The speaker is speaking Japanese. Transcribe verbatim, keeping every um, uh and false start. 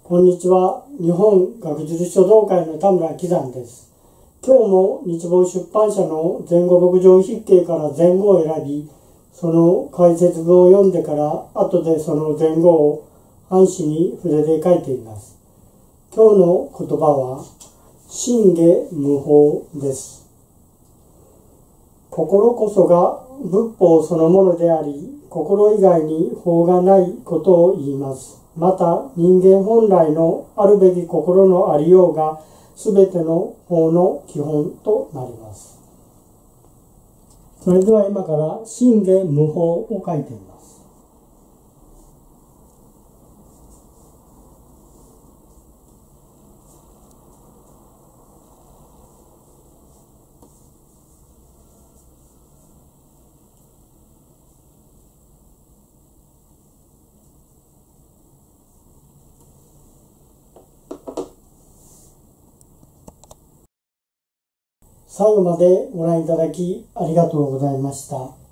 こんにちは。日本学術書道会の田村喜山です。今日も日坊出版社の前後牧場筆記から前後を選び、その解説文を読んでから後でその前後を半紙に筆で書いています。今日の言葉は信下無法です。心こそが仏法そのものであり、心以外に法がないことを言います。また人間本来のあるべき心のありようがすべての法の基本となります。それでは今から信下無法を書いてみます。最後までご覧いただきありがとうございました。